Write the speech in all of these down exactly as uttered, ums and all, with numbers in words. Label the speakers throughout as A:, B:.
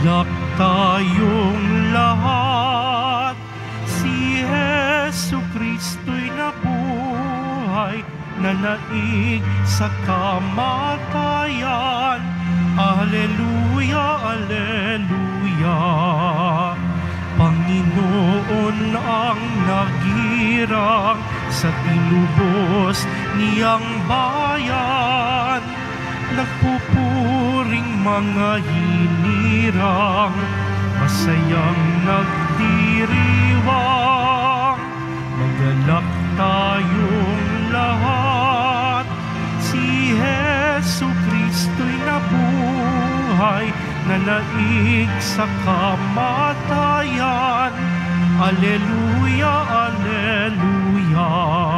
A: Magalak tayong lahat, si Jesu Kristo'y nabuhay, nanaig sa kamatayan. Alleluia, alleluia. Panginoon ang nagirang sa tinubos niyang bayan. Nagpupuring mga hinirang, masayang nagdiriwang. Magalak tayong lahat, si Jesu Kristo'y nabuhay, nanaig sa kamatayan. Alleluia, alleluia.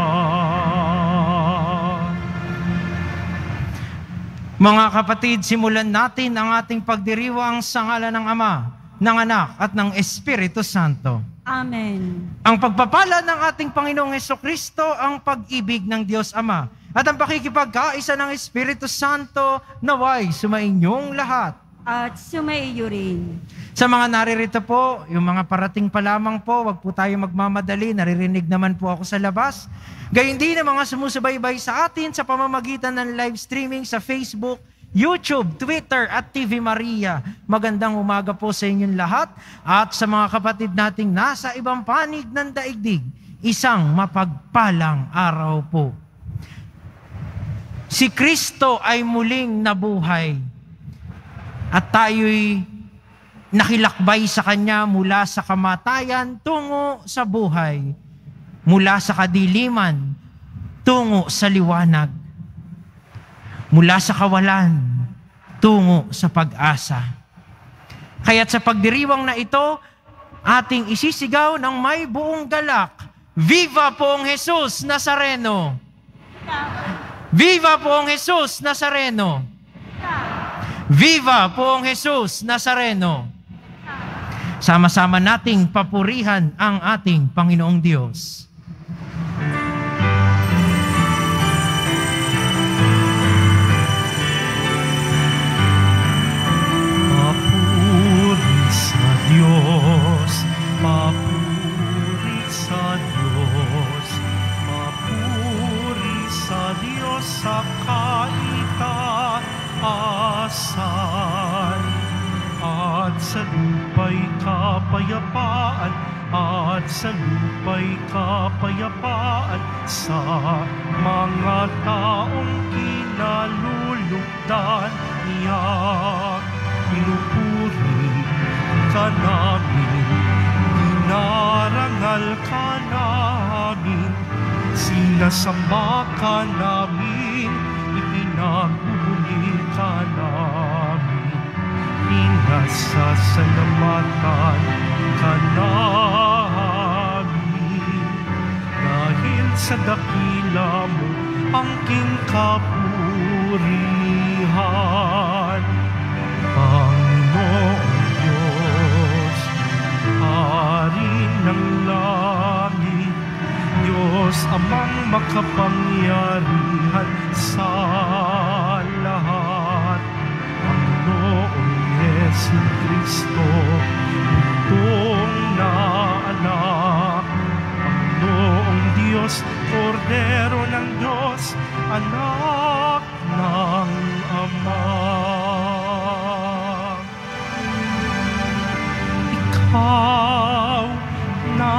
B: Mga kapatid, simulan natin ang ating pagdiriwang sa ngalan ng Ama, ng Anak, at ng Espiritu Santo.
C: Amen.
B: Ang pagpapala ng ating Panginoong Hesukristo, ang pag-ibig ng Diyos Ama, at ang pakikipagkaisa ng Espiritu Santo, naway sumainyong lahat.
C: At sumaiyo rin.
B: Sa mga naririto po, yung mga parating pa lamang po, wag po tayo magmamadali, naririnig naman po ako sa labas. Gayun din ang mga sumusubaybay sa atin sa pamamagitan ng live streaming sa Facebook, YouTube, Twitter at T V Maria. Magandang umaga po sa inyong lahat at sa mga kapatid nating nasa ibang panig ng daigdig. Isang mapagpalang araw po. Si Kristo ay muling nabuhay at tayo'y nakilakbay sa Kanya mula sa kamatayan tungo sa buhay, mula sa kadiliman tungo sa liwanag, mula sa kawalan tungo sa pag-asa. Kaya't sa pagdiriwang na ito, ating isisigaw ng may buong galak, Viva Poong Jesus Nazareno! Viva Poong Jesus Nazareno! Viva Poong Jesus Nazareno! Sama-sama nating papurihan ang ating Panginoong Diyos.
A: Papuri sa Diyos, papuri sa Diyos, papuri sa Diyos sa kaitaasan. At sa lupa'y kapayapaan, at sa lupa'y kapayapaan sa mga taong kinalulugdan niya. Pinupuri ka namin, dinarangal ka namin, sinasamba ka namin, ipinagbubuli ka namin. Pinasasalamatan ka namin dahil sa dakila mo ang king kapurihan. Panginoong Diyos, Hari ng langit, Diyos amang makapangyarihan sa lahat. Panginoong Yesu Kristo, itong na anak, Panginoong Diyos, Kordero ng Diyos, anak ng Ama. Ikaw na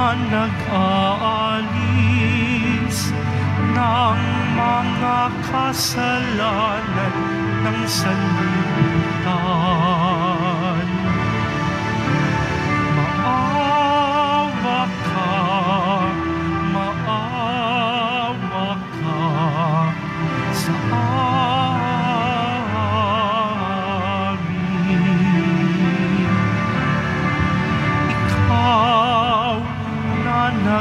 A: nag-aalis ng mga kasalanan ng sanlibutan. Maawa ka, maawa ka sa amin. Ikaw na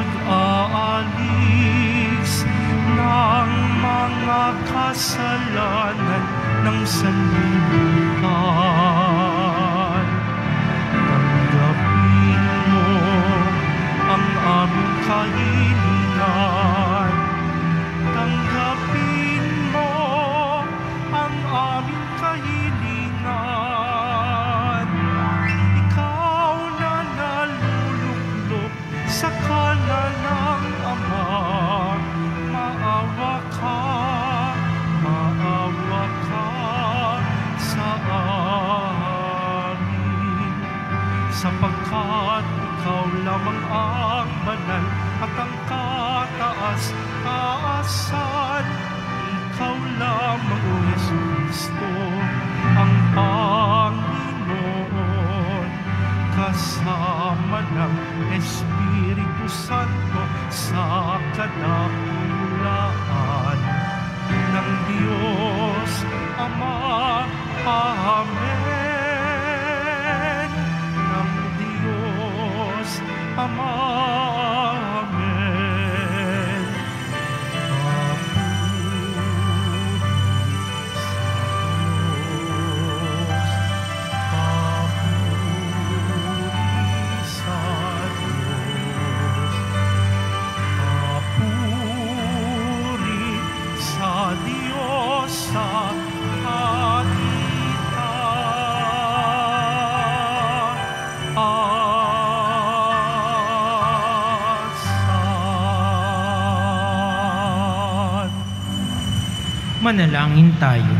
A: nag-aalis ng mga kasalanan ng sanlibutan. Tanggapin mo ang aming kahilingan. Tanggapin mo ang aming kahilingan. sapagkat ikaw lamang ang banal at ang kataas-taasan. Ikaw lamang, O Jesucristo, ang Panginoon, kasama ng Espiritu Santo sa kadakilaan ng Diyos Ama. Amen. Ng Diyos Ama. Amen. Papuri sa Diyos. Papuri sa Diyos. Papuri sa Diyos sa
B: Manalangin tayo.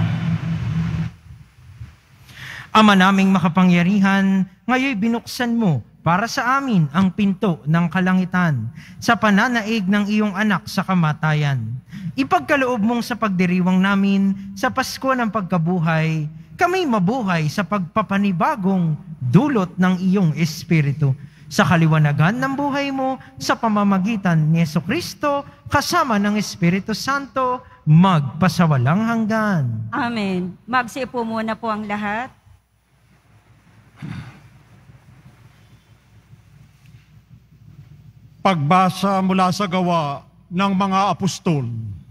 B: Ama naming makapangyarihan, ngayon binuksan mo para sa amin ang pinto ng kalangitan sa pananaig ng iyong anak sa kamatayan. Ipagkaloob mong sa pagdiriwang namin sa Pasko ng pagkabuhay, kami mabuhay sa pagpapanibagong dulot ng iyong Espiritu. Sa kaliwanagan ng buhay mo, sa pamamagitan ni Jesucristo, kasama ng Espiritu Santo, magpasawalang hanggan.
C: Amen. Magsiupo muna po ang lahat.
D: Pagbasa mula sa Gawa ng mga Apostol.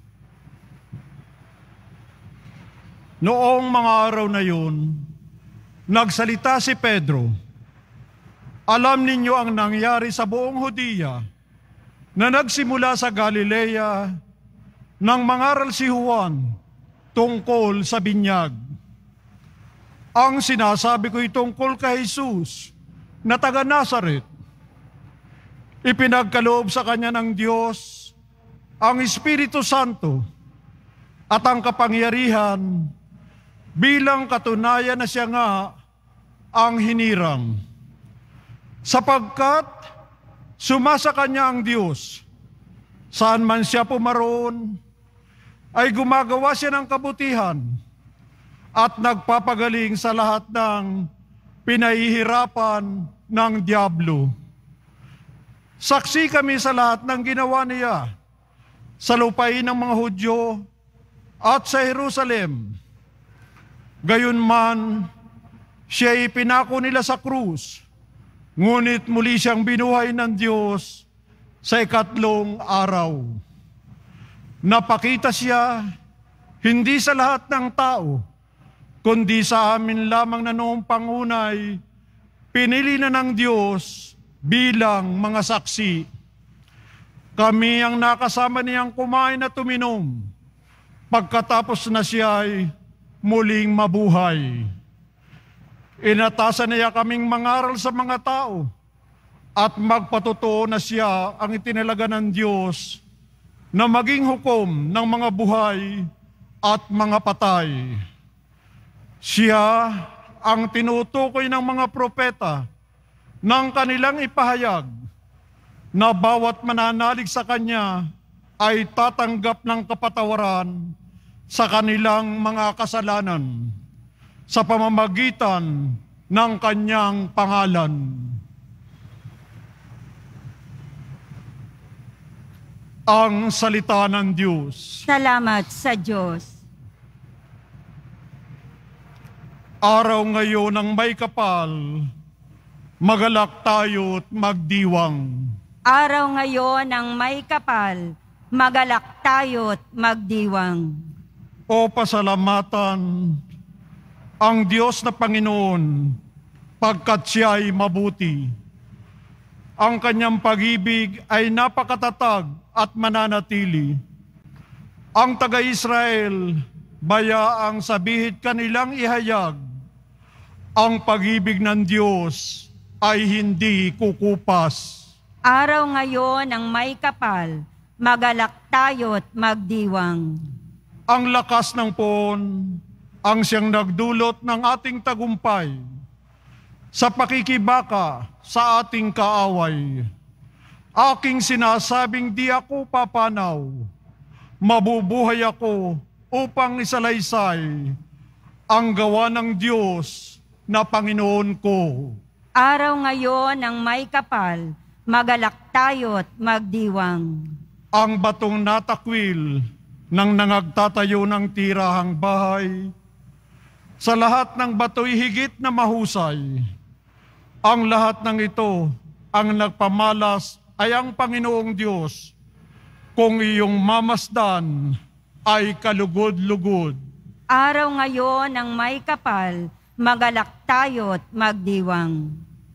D: Noong mga araw na yun, nagsalita si Pedro, "Alam ninyo ang nangyari sa buong Hudiya na nagsimula sa Galilea nang mangaral si Juan tungkol sa binyag. Ang sinasabi ko tungkol kay Jesus na taga Nazaret. Ipinagkaloob sa kanya ng Diyos ang Espiritu Santo at ang kapangyarihan bilang katunayan na siya nga ang hinirang. Sapagkat sumasa kanya ang Diyos, saan man siya pumaroon, ay gumagawa siya ng kabutihan at nagpapagaling sa lahat ng pinahihirapan ng Diablo. Saksi kami sa lahat ng ginawa niya sa lupain ng mga Hudyo at sa Jerusalem. Gayunman, siya ipinako nila sa krus, ngunit muli siyang binuhay ng Diyos sa ikatlong araw. Napakita siya hindi sa lahat ng tao, kundi sa amin lamang na noong pangunay, pinili na ng Diyos bilang mga saksi. Kami ang nakasama niyang kumain at uminom, pagkatapos na siya ay muling mabuhay. Inatasan niya kaming mangaral sa mga tao at magpatotoo na siya ang itinalaga ng Diyos na maging hukom ng mga buhay at mga patay. Siya ang tinutukoy ng mga propeta ng kanilang ipahayag na bawat mananalig sa Kanya ay tatanggap ng kapatawaran sa kanilang mga kasalanan sa pamamagitan ng Kanyang pangalan. Ang salita ng Diyos.
C: Salamat sa Diyos.
D: Araw ngayon ng may kapal, magalak tayo't magdiwang.
C: Araw ngayon ng may kapal, magalak tayo't magdiwang.
D: O pasalamatan ang Diyos na Panginoon, pagkat siya'y mabuti. Ang kanyang pag-ibig ay napakatatag at mananatili. Ang taga-Israel, bayaang sa bihid kanilang ihayag, ang pag-ibig ng Diyos ay hindi kukupas.
C: Araw ngayon ng may kapal, magalak tayo't magdiwang.
D: Ang lakas ng poon, ang siyang nagdulot ng ating tagumpay. sa pakikibaka sa ating kaaway. Aking sinasabing di ako papanaw, mabubuhay ako upang isalaysay ang gawa ng Diyos na Panginoon ko.
C: Araw ngayon ng may kapal, magalak tayo't magdiwang.
D: Ang batong natakwil ng nangagtatayo ng tirahang bahay, sa lahat ng bato'y higit na mahusay. Ang lahat ng ito, ang nagpamalas ay ang Panginoong Diyos. Kung iyong mamasdan ay kalugod-lugod.
C: Araw ngayon ng may kapal, magalak tayo't magdiwang.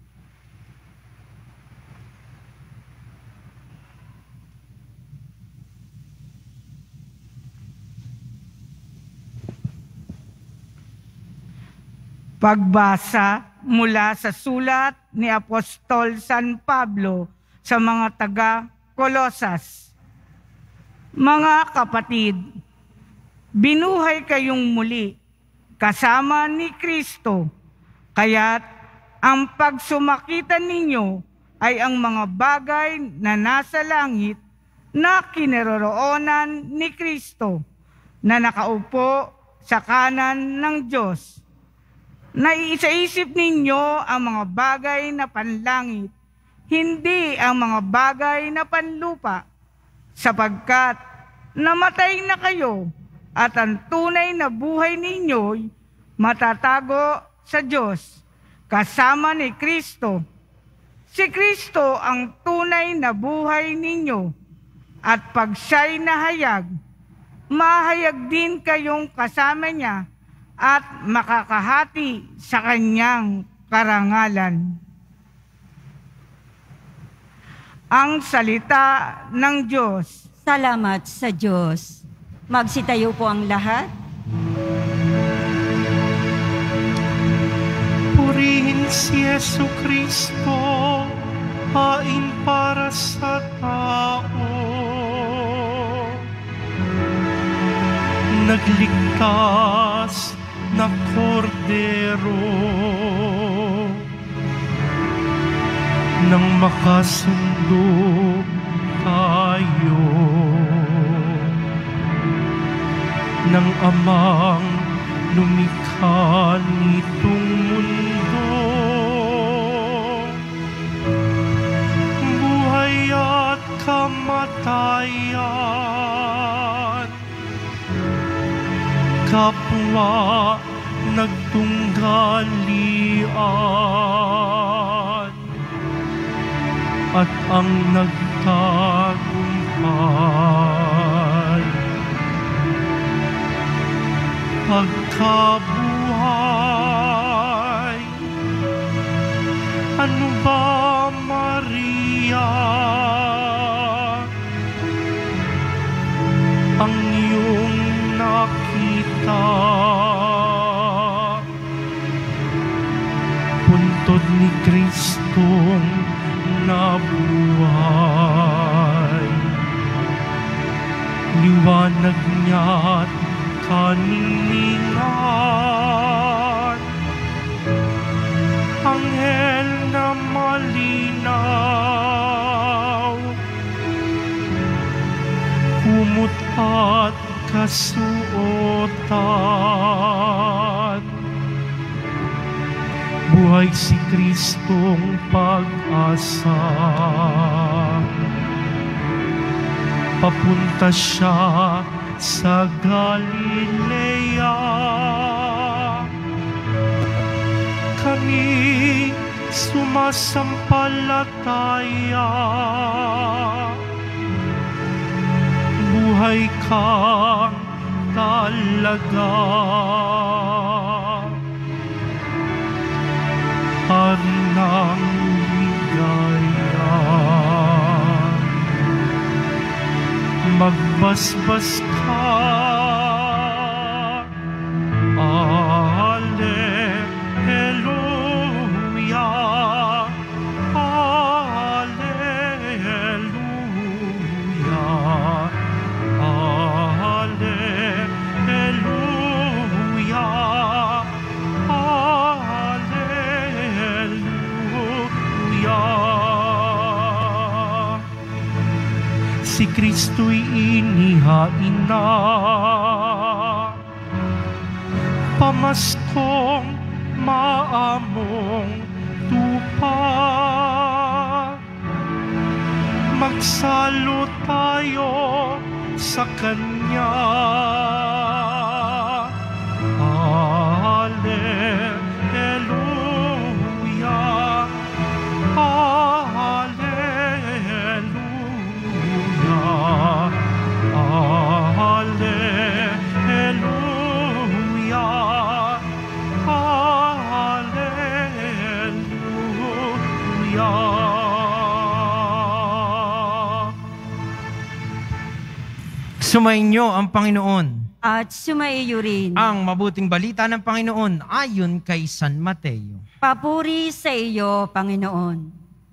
E: Pagbasa mula sa sulat ni Apostol San Pablo sa mga taga-Kolosas. Mga kapatid, binuhay kayong muli kasama ni Kristo, kaya't ang pagsumakitan ninyo ay ang mga bagay na nasa langit na kinaroroonan ni Kristo na nakaupo sa kanan ng Diyos. Naiisa-isip ninyo ang mga bagay na panlangit, hindi ang mga bagay na panlupa, sapagkat namatay na kayo at ang tunay na buhay ninyo'y matatago sa Diyos kasama ni Kristo. Si Kristo ang tunay na buhay ninyo at pag siya'y nahayag, mahayag din kayong kasama niya at makakahati sa kanyang karangalan. Ang salita ng Diyos.
C: Salamat sa Diyos. Magsitayo po ang lahat.
A: Purihin si Yesu Kristo, hain para sa tao. Nagligtas na kordero nang makasundo tayo ng amang lumikha nitong mundo. Buhay at kamatayan, kapwa nagtunggalian, at ang nagtagumpay. Pagkabuhay, ano ba, Maria, ang iyong nakita? Puntod ni Kristong nabuhay, liwanag niya't kaningan, anghel na malinaw, kumot at kasuotan. Buhay si Kristong pag-asa, papunta siya sa Galilea. Kami sumasampalataya, buhay kang talaga. Hari ng ligaya, magbasbas ka. Alleluia, alleluia, alleluia, alleluia. Kristo'y inihain na. Pamaskong maamong tupa, magsalo tayo sa Kanya. Hallelujah, Hallelujah, Hallelujah, Hallelujah.
B: Sumainyo ang Panginoon.
C: At sumaiyo rin.
B: Ang mabuting balita ng Panginoon ayon kay San Mateo.
C: Papuri sa iyo, Panginoon.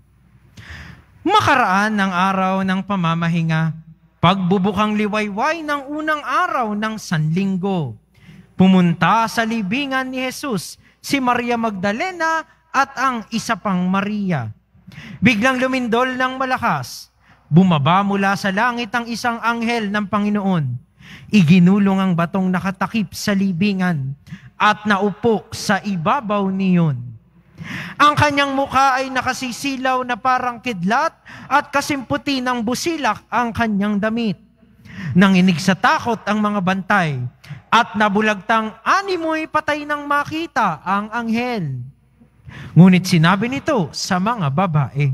B: Makaraan ng araw ng pamamahinga, pagbubukang liwayway ng unang araw ng Sanlinggo, pumunta sa libingan ni Jesus si Maria Magdalena at ang isa pang Maria. Biglang lumindol ng malakas. Bumaba mula sa langit ang isang anghel ng Panginoon. Iginulong ang batong nakatakip sa libingan at naupo sa ibabaw niyon. Ang kanyang mukha ay nakasisilaw na parang kidlat at kasimputi ng busilak ang kanyang damit. Nanginig sa takot ang mga bantay at nabulagtang animoy patay nang makita ang anghel. Ngunit sinabi nito sa mga babae,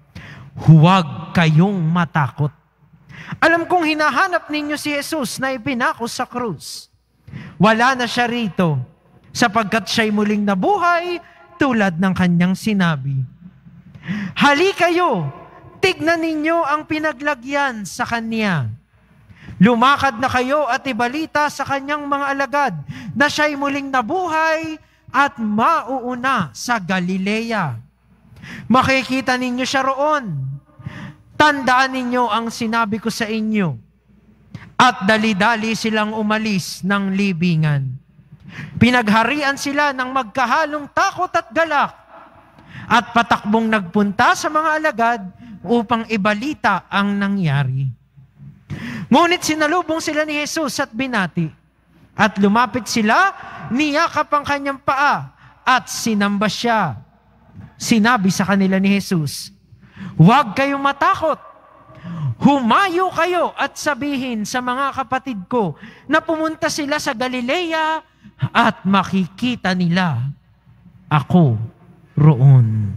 B: "Huwag kayong matakot. Alam kong hinahanap ninyo si Jesus na ipinako sa krus. Wala na siya rito, sapagkat siya'y muling nabuhay tulad ng kanyang sinabi. Hali kayo, tignan ninyo ang pinaglagyan sa kanya. Lumakad na kayo at ibalita sa kanyang mga alagad na siya'y muling nabuhay at mauuna sa Galilea. Makikita ninyo siya roon. Tandaan ninyo ang sinabi ko sa inyo." At dali-dali silang umalis ng libingan. Pinagharian sila ng magkahalong takot at galak at patakbong nagpunta sa mga alagad upang ibalita ang nangyari. Ngunit sinalubong sila ni Jesus at binati. At lumapit sila, niyakap ang kanyang paa at sinamba siya. Sinabi sa kanila ni Jesus, "Huwag kayong matakot. Humayo kayo at sabihin sa mga kapatid ko na pumunta sila sa Galilea at makikita nila ako roon."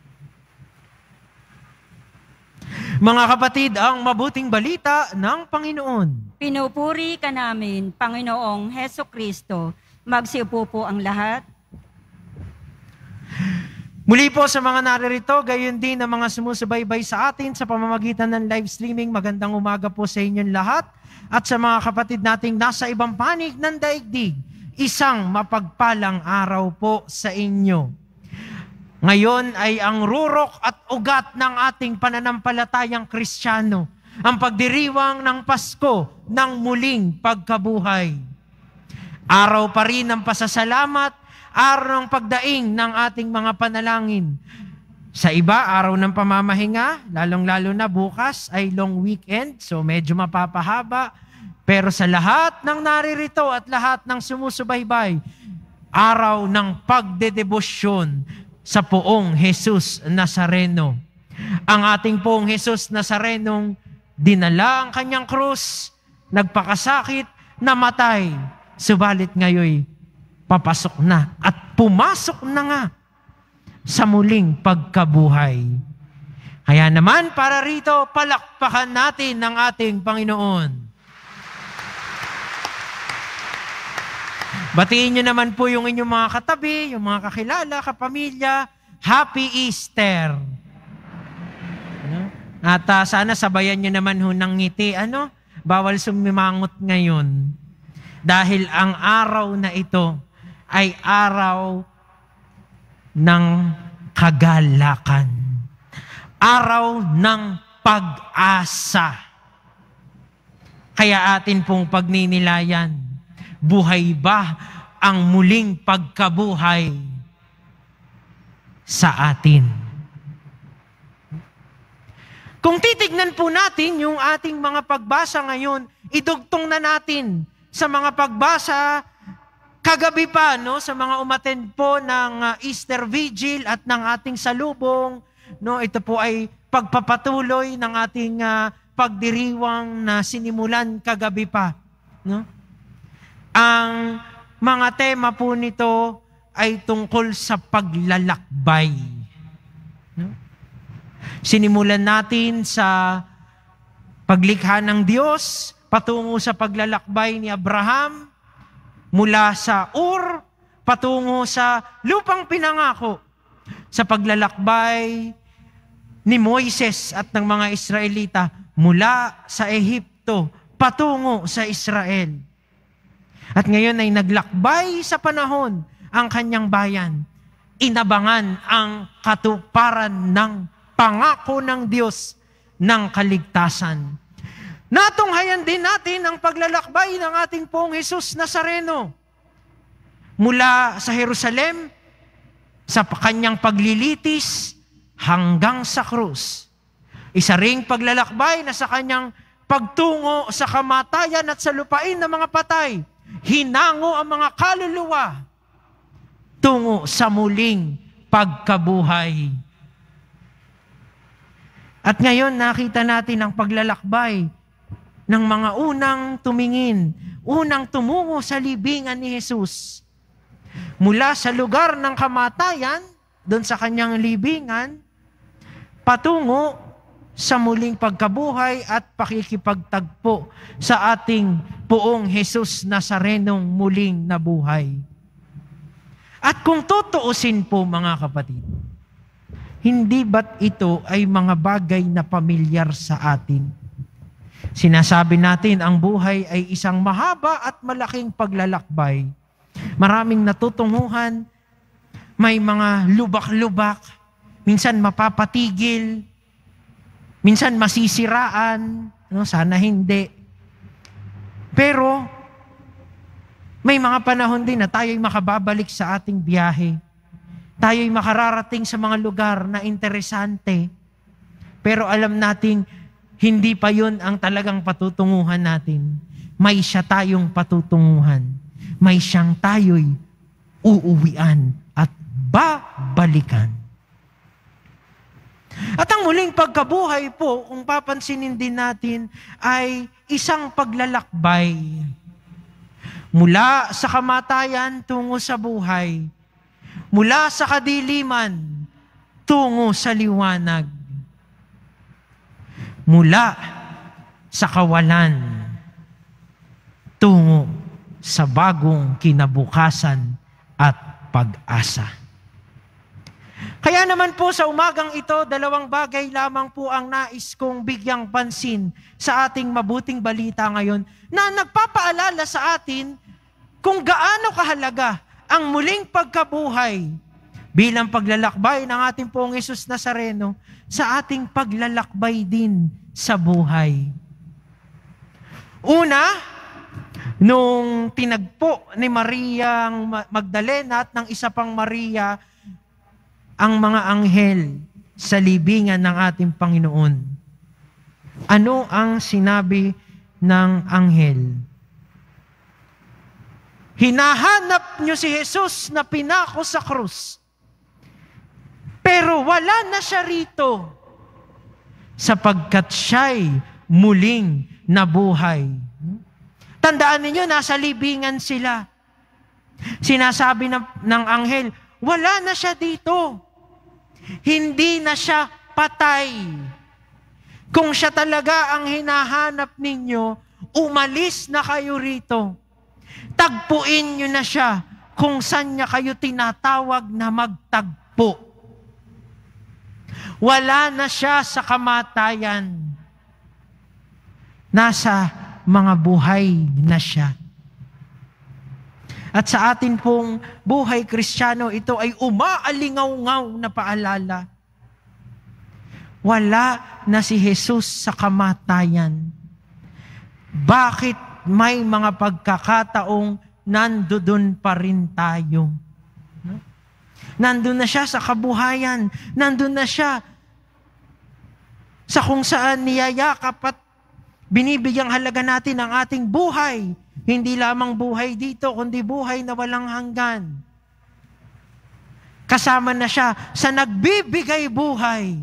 B: Mga kapatid, ang mabuting balita ng Panginoon.
C: Pinupuri ka namin, Panginoong Heso Kristo. Magsiupo po ang lahat.
B: Muli po sa mga naririto, gayon din ang mga sumusubaybay sa atin sa pamamagitan ng live streaming. Magandang umaga po sa inyong lahat. At sa mga kapatid nating nasa ibang panig ng daigdig, isang mapagpalang araw po sa inyo. Ngayon ay ang rurok at ugat ng ating pananampalatayang Kristiyano, ang pagdiriwang ng Pasko ng muling pagkabuhay. Araw pa rin ng pasasalamat, araw ng pagdaing ng ating mga panalangin. Sa iba, araw ng pamamahinga, lalong-lalo na bukas ay long weekend, so medyo mapapahaba. Pero sa lahat ng naririto at lahat ng sumusubaybay, araw ng pagdedebosyon sa poong Jesus Nazareno. Ang ating poong Jesus Nazarenong dinala ang kanyang krus, nagpakasakit, namatay, subalit ngayon papasok na at pumasok na nga sa muling pagkabuhay. Kaya naman para rito, palakpakan natin ng ating Panginoon. Batiin nyo naman po yung inyong mga katabi, yung mga kakilala, kapamilya. Happy Easter! At uh, sana sabayan nyo naman ho ng ngiti. Ano? Bawal sumimangot ngayon. Dahil ang araw na ito ay araw ng kagalakan. Araw ng pag-asa. Kaya atin pong pagninilayan, buhay ba ang muling pagkabuhay sa atin? Kung titignan po natin yung ating mga pagbasa ngayon, idugtong na natin sa mga pagbasa kagabi pa, no, sa mga umattend po ng uh, Easter Vigil at ng ating salubong, no, ito po ay pagpapatuloy ng ating uh, pagdiriwang na sinimulan kagabi pa, no? Ang mga tema po nito ay tungkol sa paglalakbay. No? Sinimulan natin sa paglikha ng Diyos patungo sa paglalakbay ni Abraham mula sa Ur patungo sa lupang pinangako, sa paglalakbay ni Moises at ng mga Israelita mula sa Ehipto patungo sa Israel. At ngayon ay naglakbay sa panahon ang kanyang bayan. Inabangan ang katuparan ng pangako ng Diyos ng kaligtasan. Natunghayan din natin ang paglalakbay ng ating Poong Jesus Nazareno mula sa Jerusalem, sa kanyang paglilitis hanggang sa krus. Isa ring paglalakbay na sa kanyang pagtungo sa kamatayan at sa lupain ng mga patay, hinango ang mga kaluluwa tungo sa muling pagkabuhay. At ngayon nakita natin ang paglalakbay ng mga unang tumingin, unang tumungo sa libingan ni Jesus. Mula sa lugar ng kamatayan, doon sa kanyang libingan, patungo sa muling pagkabuhay at pakikipagtagpo sa ating Poong Jesus Nazarenong muling nabuhay. At kung tutuusin po mga kapatid, hindi ba't ito ay mga bagay na pamilyar sa atin? Sinasabi natin ang buhay ay isang mahaba at malaking paglalakbay. Maraming natutunguhan, may mga lubak-lubak, minsan mapapatigil, minsan masisiraan, no? Sana hindi. Pero may mga panahon din na tayo'y makababalik sa ating biyahe. Tayo'y makararating sa mga lugar na interesante. Pero alam natin, hindi pa yun ang talagang patutunguhan natin. May siya tayong patutunguhan. May siyang tayo'y uuwian at babalikan. At ang muling pagkabuhay po, kung papansinin din natin, ay isang paglalakbay. Mula sa kamatayan tungo sa buhay. Mula sa kadiliman tungo sa liwanag. Mula sa kawalan tungo sa bagong kinabukasan at pag-asa. Kaya naman po sa umagang ito, dalawang bagay lamang po ang nais kong bigyang pansin sa ating mabuting balita ngayon na nagpapaalala sa atin kung gaano kahalaga ang muling pagkabuhay bilang paglalakbay ng ating Poong Jesus Nazareno sa ating paglalakbay din sa buhay. Una, nung tinagpo ni Maria Magdalena at ng isa pang Maria ang mga anghel sa libingan ng ating Panginoon. Ano ang sinabi ng anghel? Hinahanap niyo si Jesus na pinako sa krus. Pero wala na siya rito sapagkat siya'y muling nabuhay. Tandaan ninyo, nasa libingan sila. Sinasabi ng, ng anghel, wala na siya dito. Hindi na siya patay. Kung siya talaga ang hinahanap ninyo, umalis na kayo rito. Tagpuin nyo na siya kung saan niya kayo tinatawag na magtagpo. Wala na siya sa kamatayan. Nasa mga buhay na siya. At sa atin pong buhay Kristiyano, ito ay umaalingaw-ngaw na paalala. Wala na si Jesus sa kamatayan. Bakit may mga pagkakataong nandoon pa rin tayo? Nandun na siya sa kabuhayan. Nandun na siya sa kung saan niyayakap at binibigyang halaga natin ang ating buhay. Hindi lamang buhay dito, kundi buhay na walang hanggan. Kasama na siya sa nagbibigay buhay.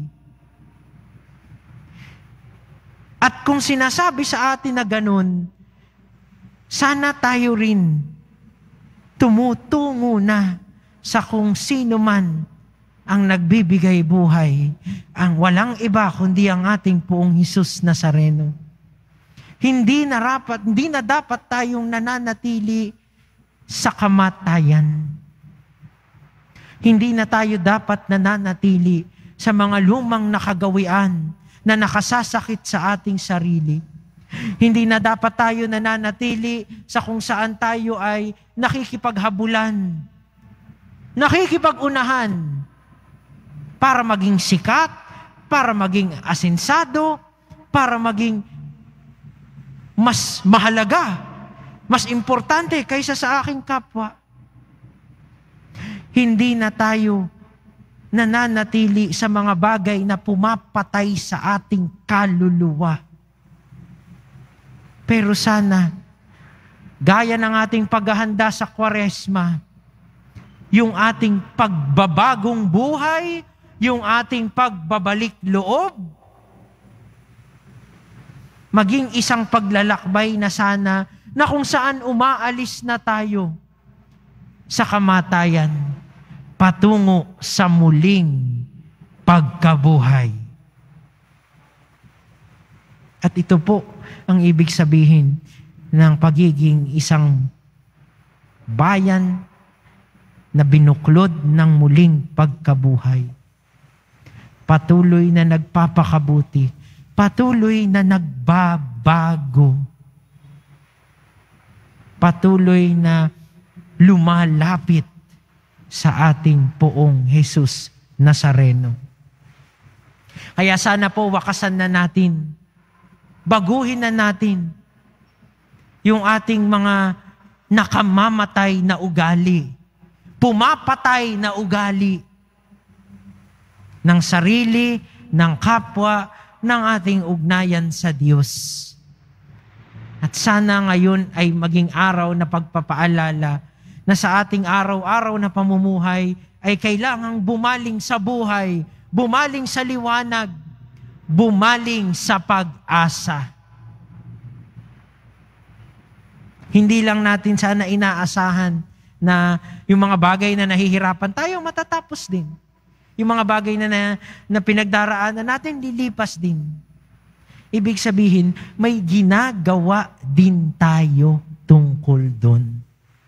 B: At kung sinasabi sa atin na ganun, sana tayo rin tumutungo na sa kung sino man ang nagbibigay buhay, ang walang iba kundi ang ating Poong Hesus Nazareno. Hindi na dapat, hindi na dapat tayong nananatili sa kamatayan. Hindi na tayo dapat nananatili sa mga lumang nakagawian na nakasasakit sa ating sarili. Hindi na dapat tayo nananatili sa kung saan tayo ay nakikipaghabulan, nakikipag-unahan para maging sikat, para maging asensado, para maging mas mahalaga, mas importante kaysa sa aking kapwa. Hindi na tayo nananatili sa mga bagay na pumapatay sa ating kaluluwa. Pero sana, gaya ng ating paghahanda sa Kwaresma, yung ating pagbabagong buhay, yung ating pagbabalik loob, maging isang paglalakbay na sana na kung saan umaalis na tayo sa kamatayan patungo sa muling pagkabuhay. At ito po ang ibig sabihin ng pagiging isang bayan na binuklod ng muling pagkabuhay. Patuloy na nagpapakabuti, patuloy na nagbabago, patuloy na lumalapit sa ating Poong Hesus Nazareno. Kaya sana po wakasan na natin, baguhin na natin yung ating mga nakamamatay na ugali, pumapatay na ugali ng sarili, ng kapwa, ng ating ugnayan sa Diyos. At sana ngayon ay maging araw na pagpapaalala na sa ating araw-araw na pamumuhay ay kailangang bumaling sa buhay, bumaling sa liwanag, bumaling sa pag-asa. Hindi lang natin sana inaasahan na yung mga bagay na nahihirapan tayo, matatapos din. Yung mga bagay na, na, na pinagdaraanan natin, lilipas din. Ibig sabihin, may ginagawa din tayo tungkol doon.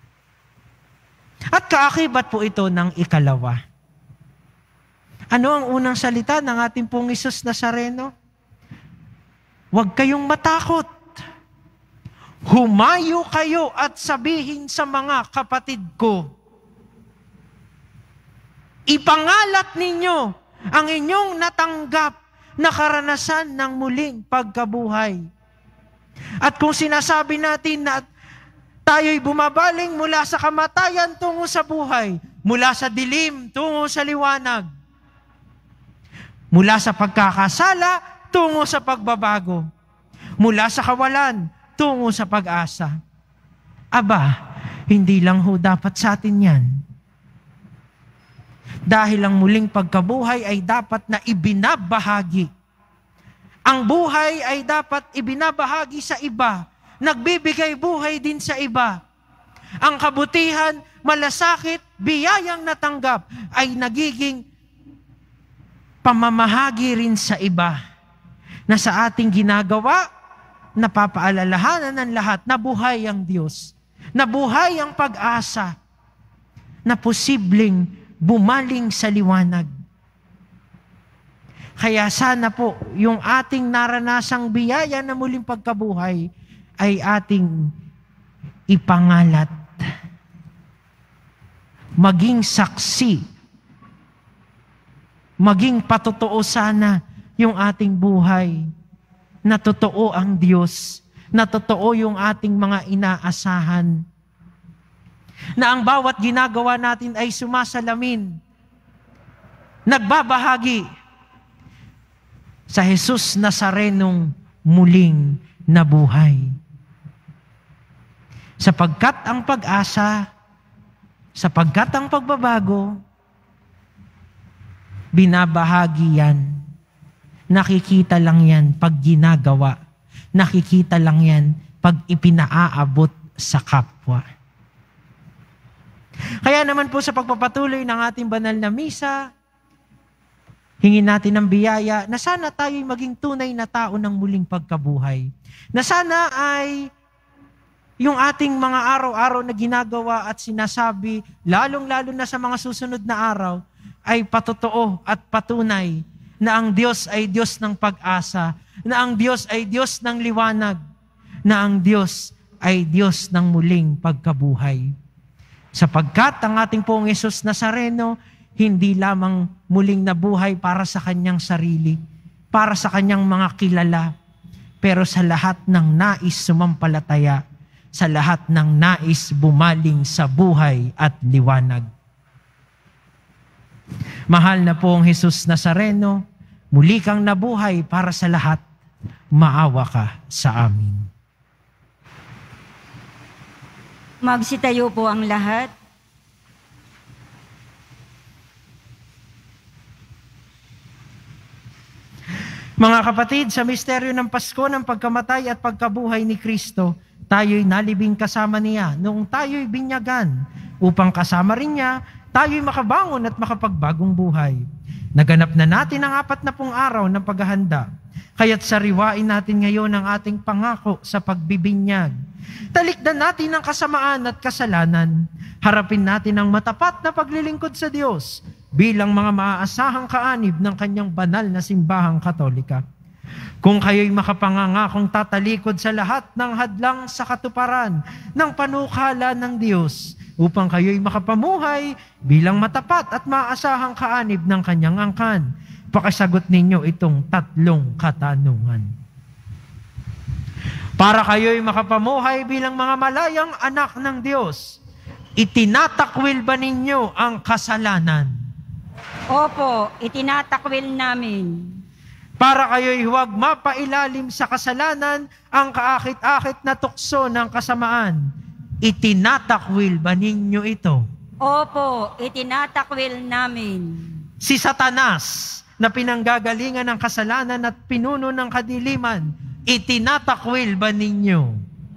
B: At kaakibat po ito ng ikalawa. Ano ang unang salita ng ating Poong Hesus Nazareno? Huwag kayong matakot. Humayo kayo at sabihin sa mga kapatid ko, ipangalat ninyo ang inyong natanggap na karanasan ng muling pagkabuhay. At kung sinasabi natin na tayo'y bumabaling mula sa kamatayan tungo sa buhay, mula sa dilim tungo sa liwanag, mula sa pagkakasala tungo sa pagbabago, mula sa kawalan tungo sa pag-asa. Aba, hindi lang ho dapat sa atin yan. Dahil ang muling pagkabuhay ay dapat na ibinabahagi. Ang buhay ay dapat ibinabahagi sa iba. Nagbibigay buhay din sa iba. Ang kabutihan, malasakit, biyayang natanggap ay nagiging pamamahagi rin sa iba. Na sa ating ginagawa, napapaalalahanan ng lahat na buhay ang Diyos. Na buhay ang pag-asa. Na posibleng bumaling sa liwanag. Kaya sana po, yung ating naranasang biyaya na muling pagkabuhay ay ating ipangalat. Maging saksi. Maging patotoo sana yung ating buhay. Na totoo ang Diyos. Na totoo yung ating mga inaasahan. Na ang bawat ginagawa natin ay sumasalamin, nagbabahagi sa Jesus Nazarenong muling nabuhay. Sapagkat ang pag-asa, sapagkat ang pagbabago, binabahagi yan. Nakikita lang yan pag ginagawa. Nakikita lang yan pag ipinaaabot sa kapwa. Kaya naman po sa pagpapatuloy ng ating banal na misa, hingin natin ng biyaya na sana tayo'y maging tunay na tao ng muling pagkabuhay. Na sana ay yung ating mga araw-araw na ginagawa at sinasabi, lalong-lalo na sa mga susunod na araw, ay patotoo at patunay na ang Diyos ay Diyos ng pag-asa, na ang Diyos ay Diyos ng liwanag, na ang Diyos ay Diyos ng muling pagkabuhay. Sapagkat ang ating pong Jesus Nazareno, hindi lamang muling nabuhay para sa kanyang sarili, para sa kanyang mga kilala, pero sa lahat ng nais sumampalataya, sa lahat ng nais bumaling sa buhay at liwanag. Mahal na pong Jesus Nazareno, muli kang nabuhay para sa lahat, maawa ka sa amin.
C: Magsitayo po ang lahat.
B: Mga kapatid, sa misteryo ng Pasko ng pagkamatay at pagkabuhay ni Kristo, tayo'y nalibing kasama niya noong tayo'y binyagan upang kasama rin niya, tayo'y makabangon at makapagbagong buhay. Naganap na natin ang apat na pung araw ng paghahanda, kaya't sariwain natin ngayon ang ating pangako sa pagbibinyag. Talikdan natin ang kasamaan at kasalanan. Harapin natin ang matapat na paglilingkod sa Diyos bilang mga maaasahang kaanib ng kanyang banal na simbahang Katolika. Kung kayo'y makapangangakong tatalikod sa lahat ng hadlang sa katuparan ng panukala ng Diyos upang kayo'y makapamuhay bilang matapat at maaasahang kaanib ng kanyang angkan, pakisagot ninyo itong tatlong katanungan. Para kayo'y makapamuhay bilang mga malayang anak ng Diyos, itinatakwil ba ninyo ang kasalanan?
C: Opo, itinatakwil namin.
B: Para kayo'y huwag mapailalim sa kasalanan ang kaakit-akit na tukso ng kasamaan, itinatakwil ba ninyo ito?
C: Opo, itinatakwil namin.
B: Si Satanas na pinanggagalingan ng kasalanan at pinuno ng kadiliman, itinatakwil ba ninyo?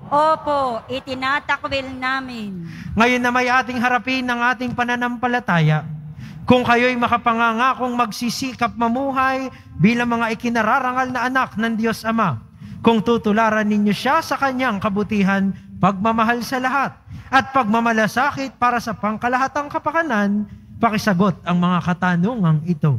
C: Opo, itinatakwil namin.
B: Ngayon na may ating harapin ng ating pananampalataya, kung kayo'y makapangangakong magsisikap mamuhay bilang mga ikinararangal na anak ng Diyos Ama, kung tutularan ninyo siya sa kanyang kabutihan, pagmamahal sa lahat, at pagmamalasakit para sa pangkalahatang kapakanan, pakisagot ang mga katanungang ito.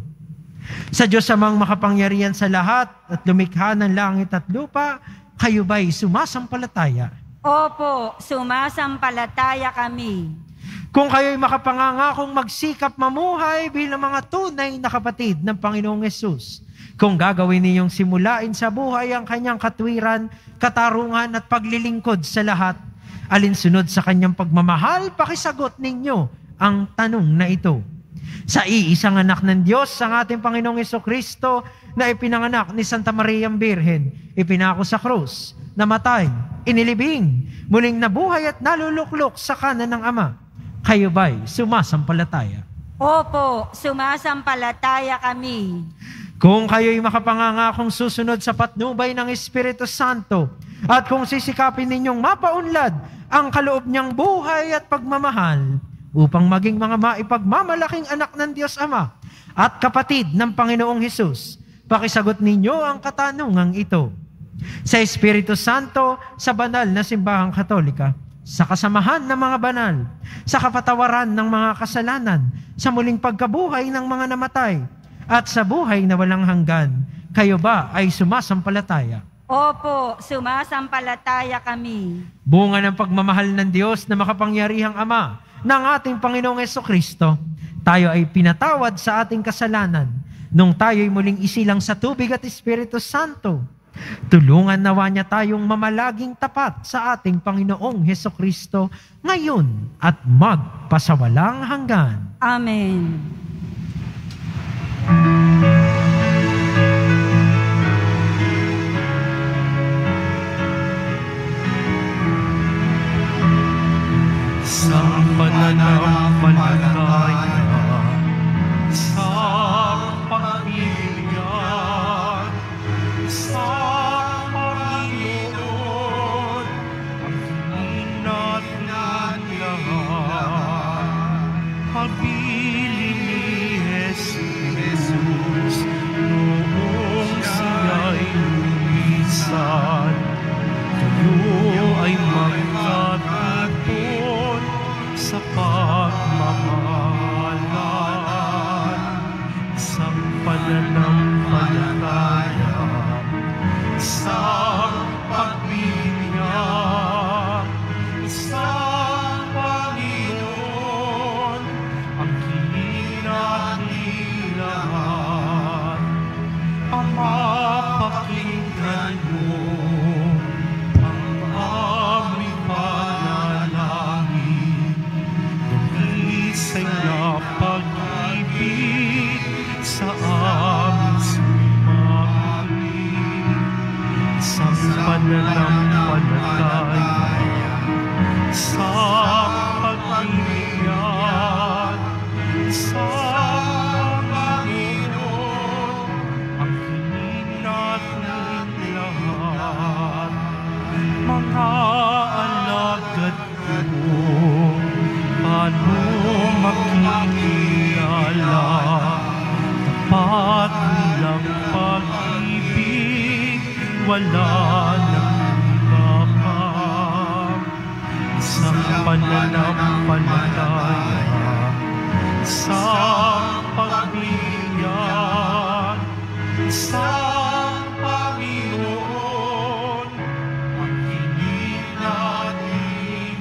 B: Sa Diyos Amang makapangyarihan sa lahat at lumikha ng langit at lupa, kayo ba'y sumasampalataya?
C: Opo, sumasampalataya kami.
B: Kung kayo'y makapangangakong magsikap mamuhay bilang mga tunay na kapatid ng Panginoong Hesus, kung gagawin ninyong simulain sa buhay ang kanyang katwiran, katarungan at paglilingkod sa lahat, alinsunod sa kanyang pagmamahal, pakisagot ninyo ang tanong na ito. Sa iisang anak ng Diyos, ang ating Panginoong Hesukristo, na ipinanganak ni Santa Mariang Birhen, ipinako sa krus, namatay, inilibing, muling nabuhay at naluluklok sa kanan ng Ama, kayo ba'y sumasampalataya?
C: Opo, sumasampalataya kami.
B: Kung kayo'y makapangangakong susunod sa patnubay ng Espiritu Santo, at kung sisikapin ninyong mapaunlad ang kaloob niyang buhay at pagmamahal, upang maging mga maipagmamalaking anak ng Diyos Ama at kapatid ng Panginoong Hesus, pakisagot ninyo ang katanungang ito. Sa Espiritu Santo, sa banal na simbahang Katolika, sa kasamahan ng mga banal, sa kapatawaran ng mga kasalanan, sa muling pagkabuhay ng mga namatay, at sa buhay na walang hanggan, kayo ba ay sumasampalataya?
C: Opo, sumasampalataya kami.
B: Bunga ng pagmamahal ng Diyos na makapangyarihang Ama ng ating Panginoong Hesukristo, tayo ay pinatawad sa ating kasalanan nung tayo'y muling isilang sa tubig at Espiritu Santo. Tulungan nawa niya tayong mamalaging tapat sa ating Panginoong Hesukristo ngayon at magpasawalang hanggan.
C: Amen.
A: pananampalataya sa pagpilihan sa Panginoon ang hinat natin lahat. Pag-ibig ni Jesus noong siya'y lumisan, tayo ay magkatipon sa pagmamahalan, isang pananampalataya sa pagbibiyak, isang Panginoon ang hinating lahat. Ama, pakinggan mo ang aming panalangin, gumising na pag-ibig sa aming sumamit, isang pananampalataya sa pag-ibig, isang Panginoon ang hinating lahat. Mga alagad ko, paano makikilala tapat nilang pag-ibig, wala nang iba pa, isang pananampalataya sa pag-ibig, isang Panginoon ang hinating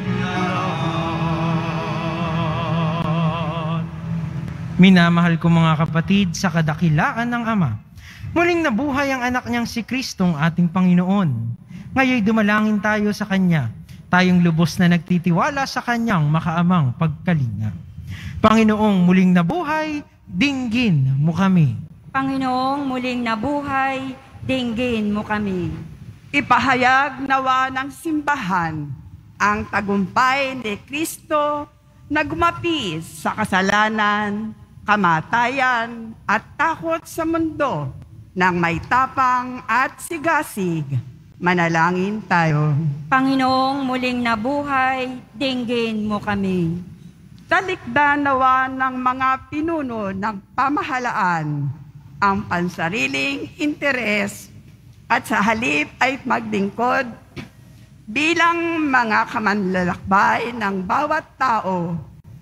A: lahat.
B: Minamahal ko mga kapatid sa kadakilaan ng Ama, muling nabuhay ang anak niyang si Kristong ating Panginoon. Ngayon dumalangin tayo sa Kanya, tayong lubos na nagtitiwala sa Kanyang makaamang pagkalinga. Panginoong muling nabuhay, dinggin mo kami.
C: Panginoong muling nabuhay, dinggin mo kami.
E: Ipahayag nawa ng simbahan ang tagumpay ni Kristo na gumapis sa kasalanan, kamatayan at takot sa mundo ng may tapang at sigasig. Manalangin tayo.
C: Panginoong muling nabuhay, dinggin mo kami.
E: Talikda nawa ng mga pinuno ng pamahalaan ang pansariling interes at sa halip ay maglingkod bilang mga kamanlalakbay ng bawat tao,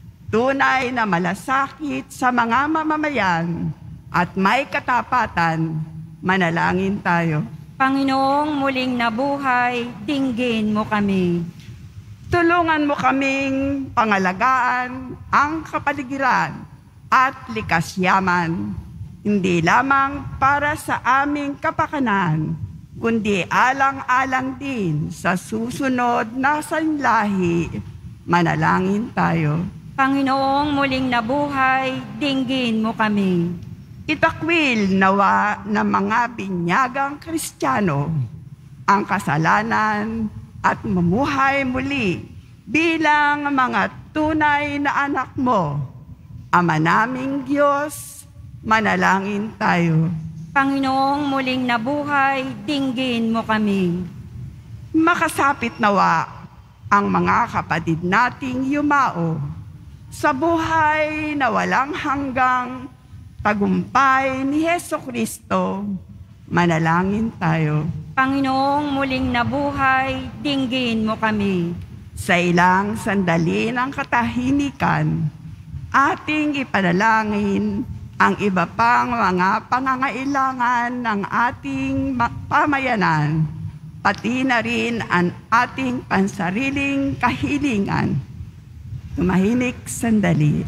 E: tunay na malasakit sa mga mamamayan at may katapatan. Manalangin tayo.
C: Panginoong muling nabuhay, dinggin mo kami.
E: Tulungan mo kaming pangalagaan ang kapaligiran at likas yaman, hindi lamang para sa aming kapakanan, kundi alang-alang din sa susunod na sanlahi. Manalangin tayo.
C: Panginoong muling nabuhay, dinggin mo kami.
E: Itakwil nawa ng mga binyagang Kristiyano ang kasalanan at mamuhay muli bilang mga tunay na anak mo. Ama naming Diyos, manalangin tayo.
C: Panginoong muling nabuhay, dinggin mo kami.
E: Makasapit nawa ang mga kapatid nating yumao sa buhay na walang hanggang tagumpay ni Hesukristo. Manalangin tayo.
C: Panginoong muling nabuhay, dinggin mo kami.
E: Sa ilang sandali ng katahimikan, ating ipanalangin ang iba pang mga pangangailangan ng ating pamayanan, pati na rin ang ating pansariling kahilingan. Tumahimik sandali.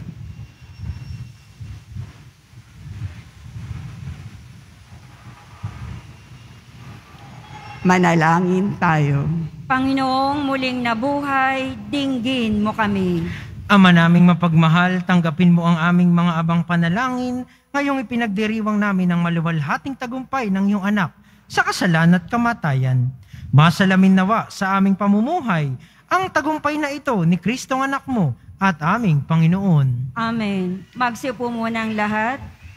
E: Manalangin tayo.
C: Panginoong muling nabuhay, dinggin mo kami.
B: Ama naming mapagmahal, tanggapin mo ang aming mga abang panalangin ngayong ipinagdiriwang namin ang maluwalhating tagumpay ng iyong anak sa kasalan at kamatayan. Masalamin nawa sa aming pamumuhay ang tagumpay na ito ni Kristong anak mo at aming Panginoon.
C: Amen. Magsiupo muna ang lahat.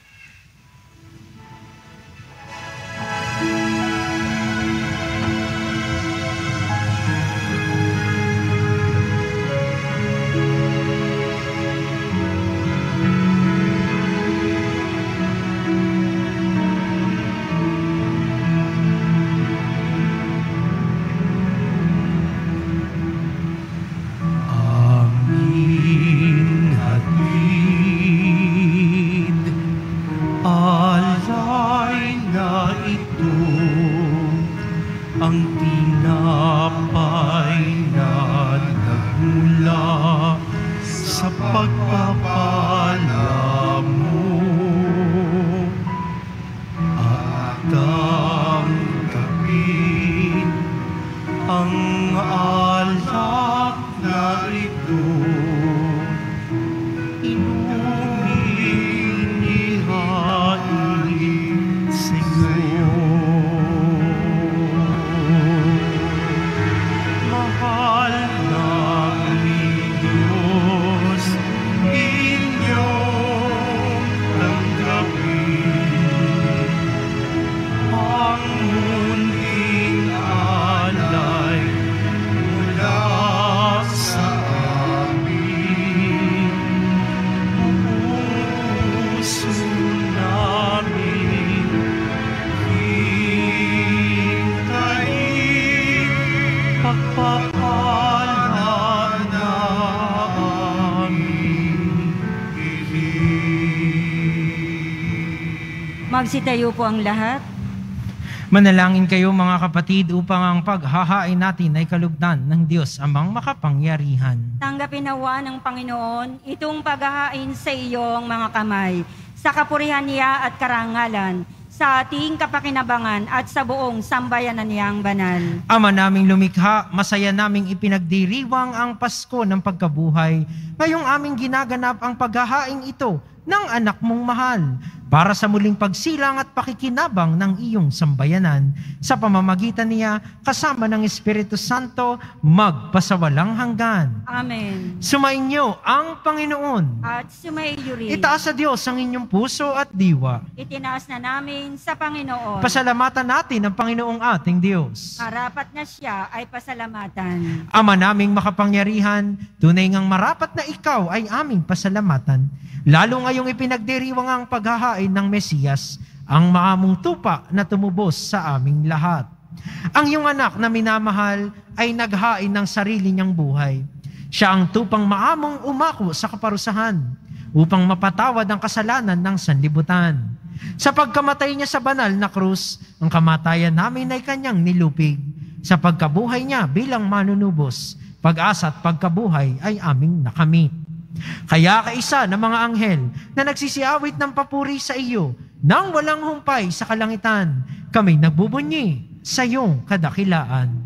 C: Magsitayo po ang lahat.
B: Manalangin kayo mga kapatid upang ang paghahain natin ay kalugdan ng Diyos amang makapangyarihan.
C: Tanggapin nawa ng Panginoon itong paghahain sa iyong mga kamay, sa kapurihan niya at karangalan, sa ating kapakinabangan at sa buong sambayanan niyang banal.
B: Ama naming lumikha, masaya naming ipinagdiriwang ang Pasko ng pagkabuhay. Ngayong aming ginaganap ang paghahain ito ng anak mong mahal, para sa muling pagsilang at pakikinabang ng iyong sambayanan. Sa pamamagitan niya, kasama ng Espiritu Santo, magpasawalang hanggan.
C: Amen.
B: Sumainyo ang Panginoon.
C: At sumaiyo rin.
B: Itaas sa Diyos ang inyong puso at diwa.
C: Itinaas na namin sa Panginoon.
B: Pasalamatan natin ang Panginoong ating Diyos.
C: Marapat na siya ay pasalamatan.
B: Ama naming makapangyarihan, tunay ngang marapat na ikaw ay aming pasalamatan. Lalo ngayong ipinagdiriwang ang paghahain ng Mesiyas, ang maamong tupa na tumubos sa aming lahat. Ang iyong anak na minamahal ay naghain ng sarili niyang buhay. Siya ang tupang maamong umako sa kaparusahan upang mapatawad ang kasalanan ng sanlibutan. Sa pagkamatay niya sa banal na krus, ang kamatayan namin ay kanyang nilupig. Sa pagkabuhay niya bilang manunubos, pag-asa at pagkabuhay ay aming nakamit. Kaya kaisa ng mga anghel na nagsisiawit ng papuri sa iyo nang walang humpay sa kalangitan, kami nagbubunyi sa iyong kadakilaan.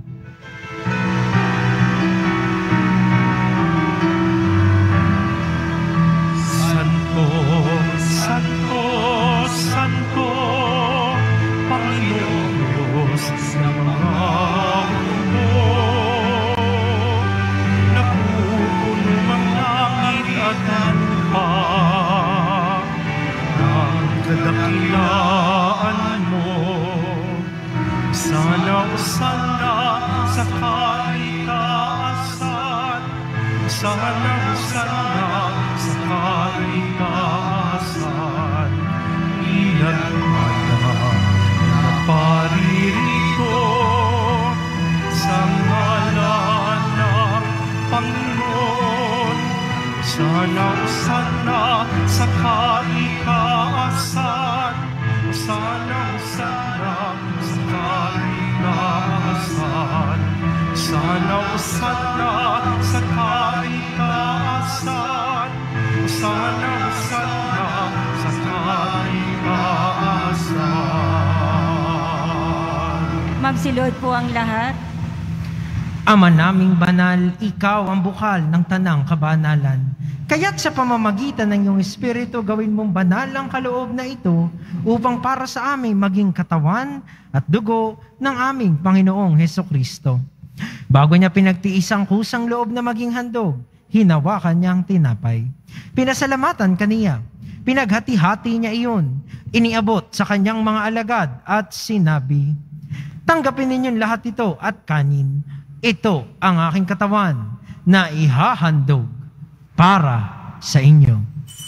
A: Santo, Santo, Santo, Panginoon Diyos ng mga mundo, napupuno ang langit at ang lupa ng kadakilaan mo. Sana o sana sa kaitaasan, sana o sana sa kaitaasan, ilan mata na paririto sa ngalan ng Panginoon. Sana o sana sa kaitaasan, sana o sana sa kaitaasan, sana o sana sa kaitaasan, sana o sana sa kaitaasan.
C: Magsilod po ang lahat.
B: Ama naming banal, ikaw ang bukal ng tanang kabanalan. Kaya't sa pamamagitan ng iyong Espiritu, gawin mong banal ang kaloob na ito upang para sa amin maging katawan at dugo ng aming Panginoong Hesukristo. Bago niya pinagtiis ang kusang loob na maging handog, hinawakan niya ang tinapay. Pinasalamatan kaniya. Pinaghati-hati niya iyon. Iniabot sa kanyang mga alagad at sinabi, "Tanggapin ninyong lahat ito at kanin. Ito ang aking katawan na ihahandog para sa inyo."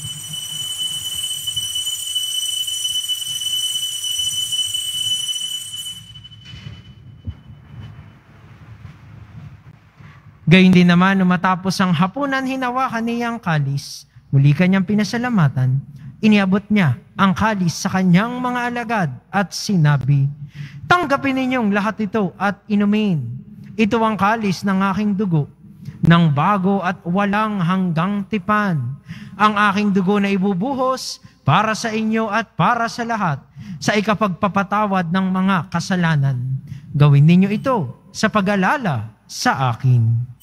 B: Gayun din naman, nung matapos ang hapunan, hinawakan niya ang kalis. Muli kanyang pinasalamatan. Iniabot niya ang kalis sa kanyang mga alagad at sinabi, "Tanggapin ninyong lahat ito at inumin. Ito ang kalis ng aking dugo, ng bago at walang hanggang tipan. Ang aking dugo na ibubuhos para sa inyo at para sa lahat, sa ikapagpapatawad ng mga kasalanan. Gawin ninyo ito sa pag-alala sa akin."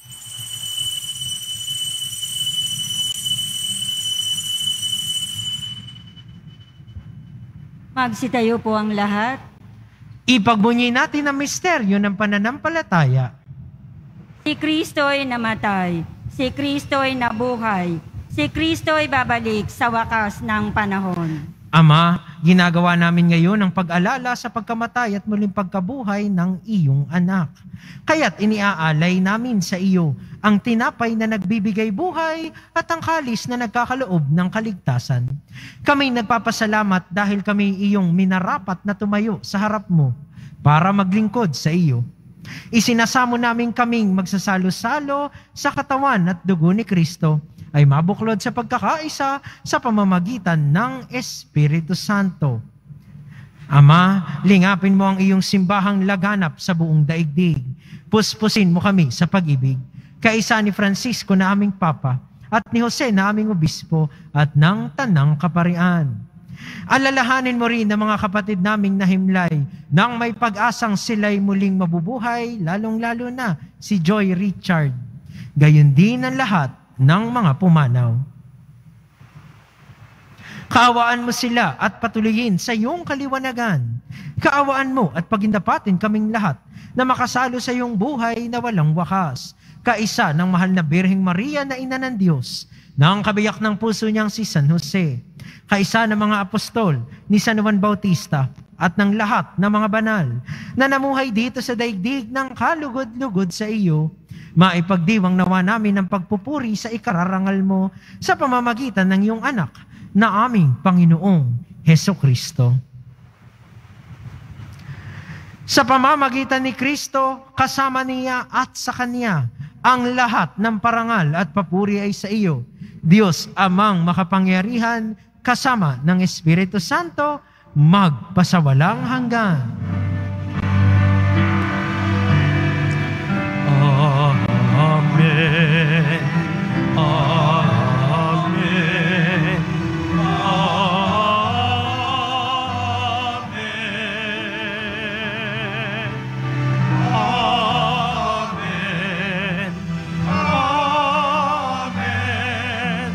C: Magsitayo po ang lahat.
B: Ipagbunyi natin ang misteryo ng pananampalataya.
C: Si Kristo'y namatay, si Kristo'y nabuhay, si Kristo'y babalik sa wakas ng panahon.
B: Ama, ginagawa namin ngayon ang pag-alala sa pagkamatay at muling pagkabuhay ng iyong anak. Kaya't iniaalay namin sa iyo ang tinapay na nagbibigay buhay at ang kalis na nagkakaloob ng kaligtasan. Kami nagpapasalamat dahil kami iyong minarapat na tumayo sa harap mo para maglingkod sa iyo. Isinasamo namin kaming magsasalo-salo sa katawan at dugo ni Kristo ay mabuklod sa pagkakaisa sa pamamagitan ng Espiritu Santo. Ama, lingapin mo ang iyong simbahang laganap sa buong daigdig. Puspusin mo kami sa pag-ibig. Kaisa ni Francisco na aming Papa at ni Jose na aming Obispo at ng Tanang Kaparian. Alalahanin mo rin ang mga kapatid naming nahimlay nang may pag-asang sila'y muling mabubuhay, lalong-lalo na si Joy Richard. Gayon din ang lahat ng mga pumanaw. Kaawaan mo sila at patuloyin sa iyong kaliwanagan. Kaawaan mo at pagindapatin kaming lahat na makasalo sa iyong buhay na walang wakas. Kaisa ng mahal na Birheng Maria na Ina ng Diyos, ng kabiyak ng puso niyang si San Jose, kaisa ng mga apostol ni San Juan Bautista at ng lahat ng mga banal na namuhay dito sa daigdig ng kalugod-lugod sa iyo, maipagdiwang nawa namin ang pagpupuri sa ikararangal mo sa pamamagitan ng iyong anak na aming Panginoong Hesukristo. Sa pamamagitan ni Kristo, kasama niya at sa Kanya, ang lahat ng parangal at papuri ay sa iyo, Diyos Amang makapangyarihan, kasama ng Espiritu Santo, magpasawalang hanggan.
A: Amen. Amen. Amen. Amen. Amen.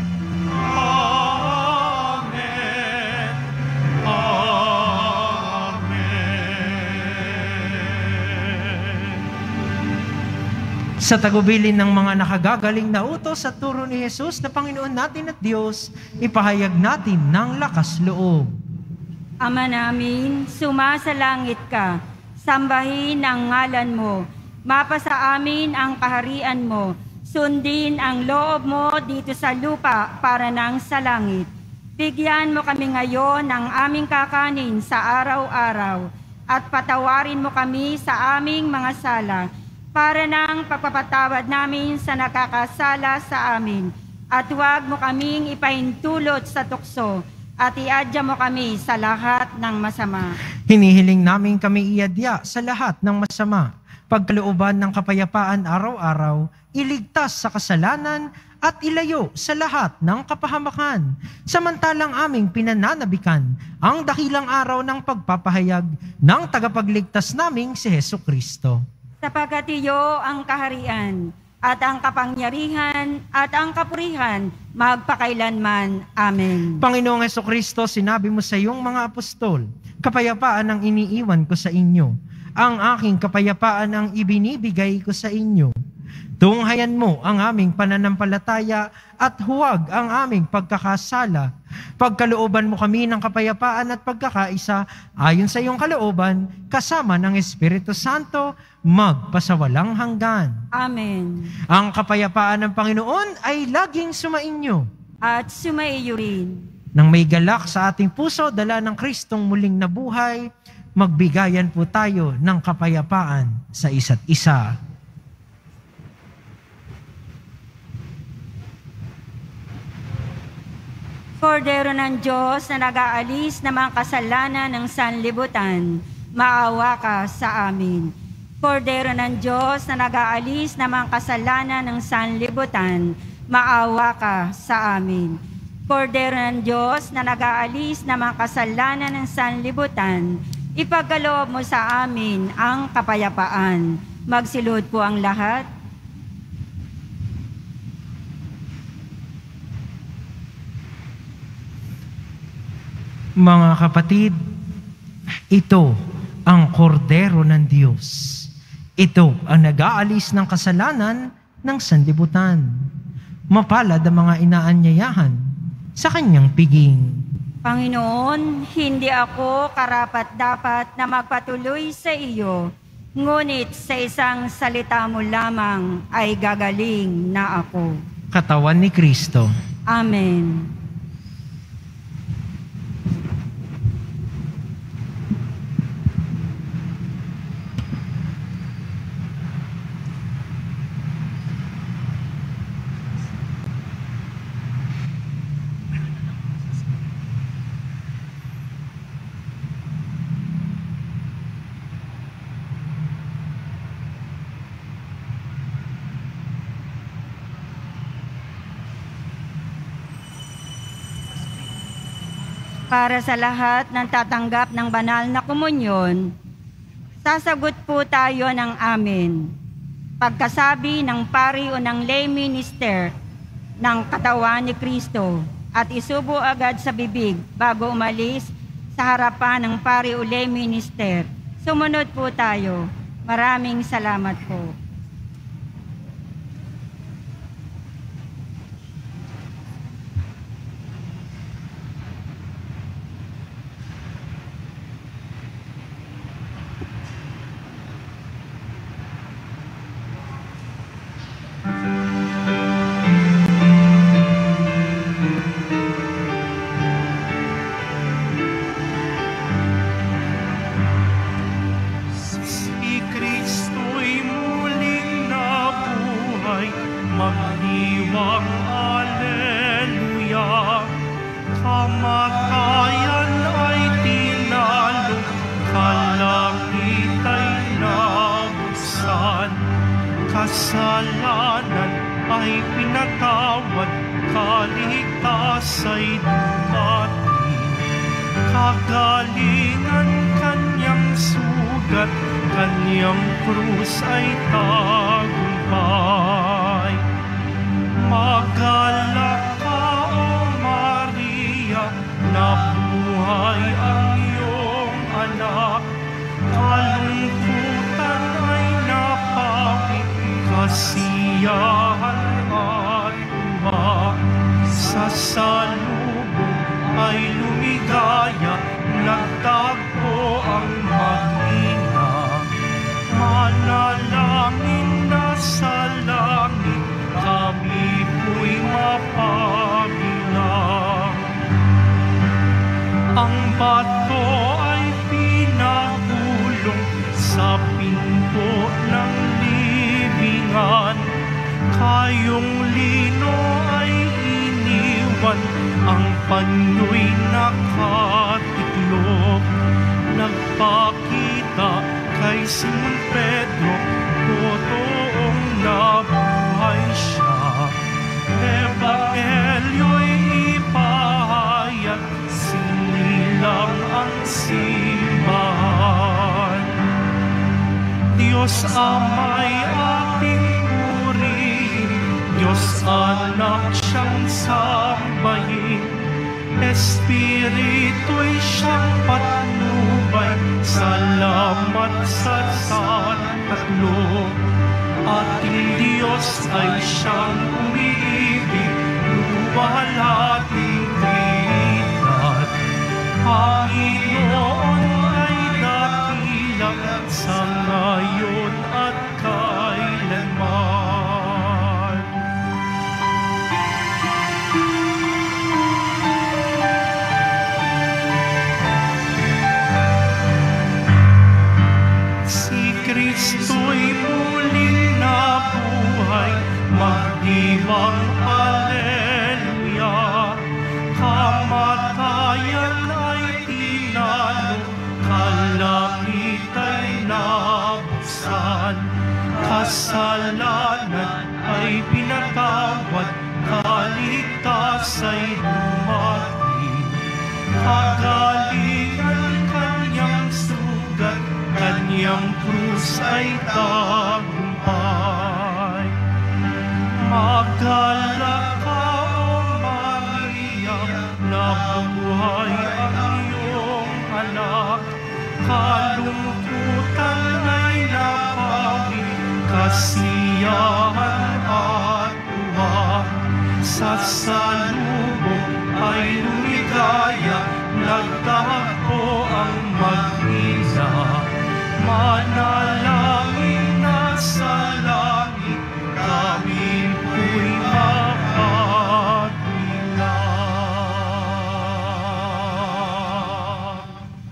B: Sa tagubilin ng mga nakagagaling na utos at turo ni Jesus na Panginoon natin at Diyos, ipahayag natin ng lakas loob.
C: Ama namin, sumasalangit ka, sambahin ang ngalan mo, mapasa amin ang kaharian mo, sundin ang loob mo dito sa lupa para nang sa langit. Bigyan mo kami ngayon ng aming kakanin sa araw-araw at patawarin mo kami sa aming mga sala para nang pagpapatawad namin sa nakakasala sa amin. At huwag mo kaming ipahintulot sa tukso at iadya mo kami sa lahat ng masama.
B: Hinihiling namin kami iadya sa lahat ng masama, pagkalooban ng kapayapaan araw-araw, iligtas sa kasalanan at ilayo sa lahat ng kapahamakan. Samantalang aming pinananabikan ang dakilang araw ng pagpapahayag ng tagapagligtas naming si Hesukristo.
C: Sapagkat iyo ang kaharian at ang kapangyarihan at ang kapurihan magpakailanman. Amen.
B: Panginoong Hesukristo, sinabi mo sa iyong mga apostol, kapayapaan ang iniiwan ko sa inyo. Ang aking kapayapaan ang ibinibigay ko sa inyo. Tunghayan mo ang aming pananampalataya at huwag ang aming pagkakasala. Pagkalooban mo kami ng kapayapaan at pagkakaisa ayon sa iyong kalooban, kasama ng Espiritu Santo, magpasawalang hanggan.
C: Amen.
B: Ang kapayapaan ng Panginoon ay laging sumainyo.
C: At sumaiyo rin.
B: Nang may galak sa ating puso, dala ng Kristong muling nabuhay, magbigayan po tayo ng kapayapaan sa isa't isa.
C: Kordero ng Diyos na nag-aalis ng mga kasalanan ng sanlibutan, maawa ka sa amin. Kordero ng Diyos na nag-aalis ng mga kasalanan ng sanlibutan, maawa ka sa amin. Kordero ng Diyos na nag-aalis ng mga kasalanan ng sanlibutan, ipagkaloob mo sa amin ang kapayapaan. Magsilod po ang lahat.
B: Mga kapatid, ito ang kordero ng Diyos. Ito ang nag-aalis ng kasalanan ng sanlibutan. Mapalad ang mga inaanyayahan sa kanyang piging.
C: Panginoon, hindi ako karapat-dapat na magpatuloy sa iyo, ngunit sa isang salita mo lamang ay gagaling na ako.
B: Katawan ni Kristo.
C: Amen. Para sa lahat ng tatanggap ng banal na komunyon, sasagot po tayo ng amen. Pagkasabi ng pari o ng lay minister ng katawan ni Kristo at isubo agad sa bibig bago umalis sa harapan ng pari o lay minister. Sumunod po tayo. Maraming salamat po.
A: Magdiwang Alleluia, kamatayan ay tinalo, kalangit ay nabuksan, kasalanan ay pinatawad, kaligtas ay dumating. Kagalingan kanyang sugat, kanyang krus ay tagumpay. Magalak ka, O Maria, nabuhay ang iyong anak. Kalungkutan ay napawi, kasiyahan at tuwa. Sa salubong ay lumigaya, nagtagpo ang mag-ina. Manalangin na sa langit, kami po'y mapabilang. Ang bato ay pinagulong sa pinto ng libingan. Kayong lino ay iniwan, ang panyo'y nakatiklop. Nagpakita kay Simon Pedro, totoong nabuhay siya. Evangelyo'y ipahayag, sinilang ang simbahan. Diyos Ama'y ating purihin, Diyos Anak siyang sambahin, Espiritu'y siyang patnubay, salamat sa Tatlo. Ating Diyos ay siyang umiibig, luwalhating Trinidad. Panginoon ay dakila sa ngayon at kailanman. Si Kristo'y muling nabuhay, magdiwang Alleluia. Kamatayan ay tinalo, kalangit ay nabuksan. Kasalanan ay pinatawad, kaligtas ay dumating. Kagalingan kanyang sugat, kanyang krus ay tagumpay. Magalak ka, O Maria, nabuhay ang iyong anak. Kalungkutan ay napawi, kasiyahan at tuwa. Sa salubong ay lumigaya, nagtahpo ang mag-ina. Manalangin na sa langit, kami po'y makakilala.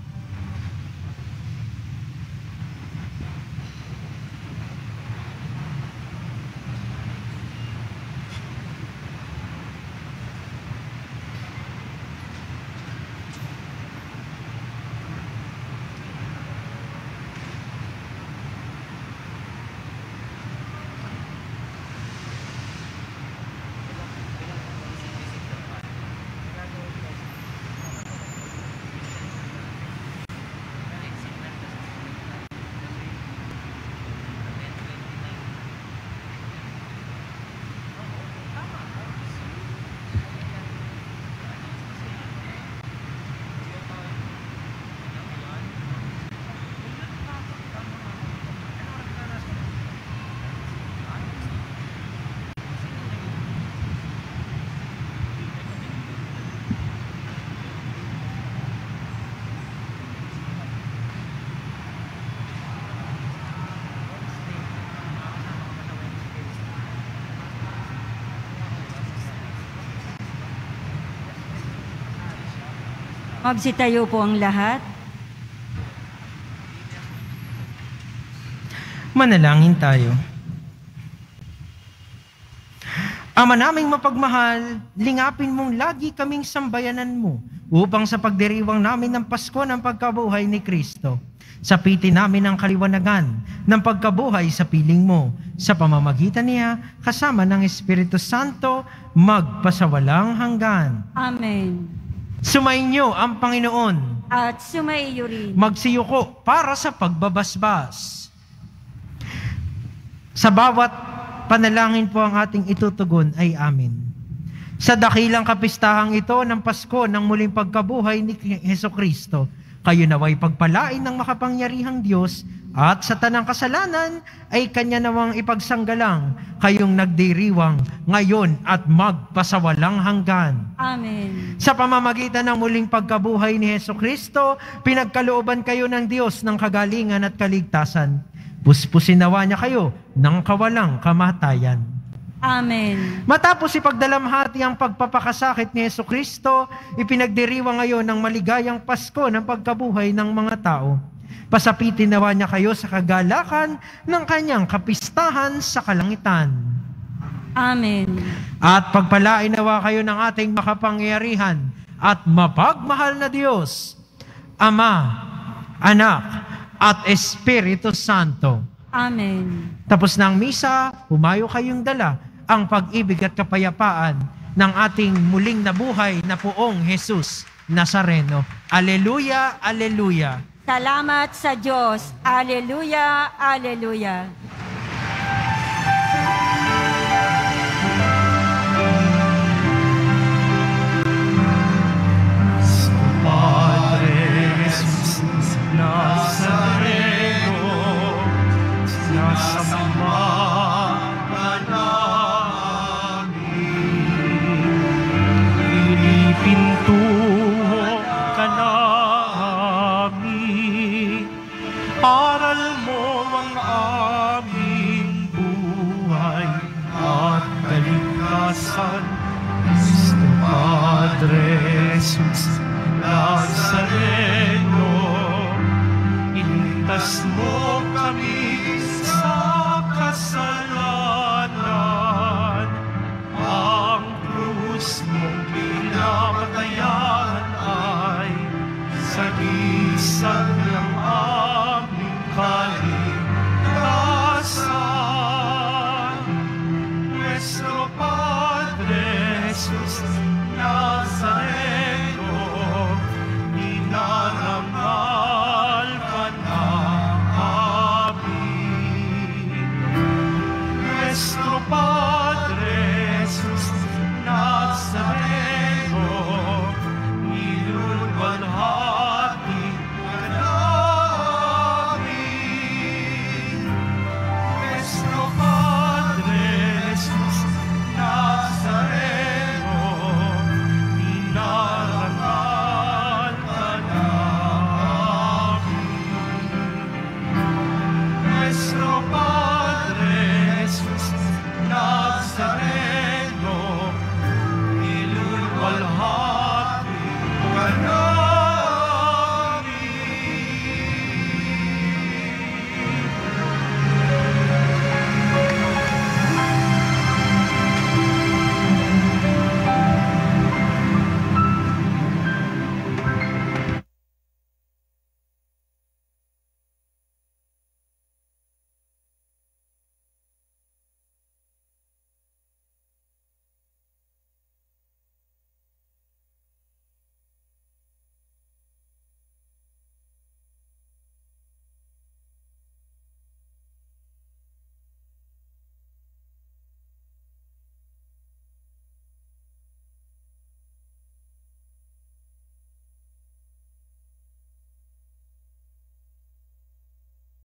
C: Magsitayo po ang lahat.
B: Manalangin tayo. Ama naming mapagmahal, lingapin mong lagi kaming sambayanan mo upang sa pagdiriwang namin ng Pasko ng pagkabuhay ni Kristo, sapitin namin ang kaliwanagan ng pagkabuhay sa piling mo, sa pamamagitan niya kasama ng Espiritu Santo magpasawalang hanggan.
C: Amen.
B: Sumainyo ang Panginoon.
C: At sumaiyo rin.
B: Magsiyuko para sa pagbabasbas. Sa bawat panalangin po ang ating itutugon ay amin. Sa dakilang kapistahang ito ng Pasko ng muling pagkabuhay ni Hesukristo, kayo naway pagpalain ng makapangyarihang Diyos at sa tanang kasalanan ay Kanya nawang ipagsanggalang kayong nagdiriwang ngayon at magpasawalang hanggan.
C: Amen.
B: Sa pamamagitan ng muling pagkabuhay ni Hesukristo, pinagkalooban kayo ng Diyos ng kagalingan at kaligtasan. Puspusin nawa niya kayo ng kawalang kamatayan.
C: Amen.
B: Matapos ipagdalamhati ang pagpapakasakit ni Hesukristo, ipinagdiriwang ngayon ng maligayang Pasko ng pagkabuhay ng mga tao. Pasapitin nawa niya kayo sa kagalakan ng kanyang kapistahan sa kalangitan.
C: Amen.
B: At pagpalain nawa kayo ng ating makapangyarihan at mapagmahal na Diyos, Ama, Anak, at Espiritu Santo.
C: Amen.
B: Tapos ng misa, humayo kayong dala ang pag-ibig at kapayapaan ng ating muling nabuhay na Poong Jesus Nazareno. Aleluya, aleluya.
C: Salamat sa Diyos. Aleluya, aleluya.
A: Sa Padre Jesus Nazareno, sinasamba sa isag ng aming kaluluwa.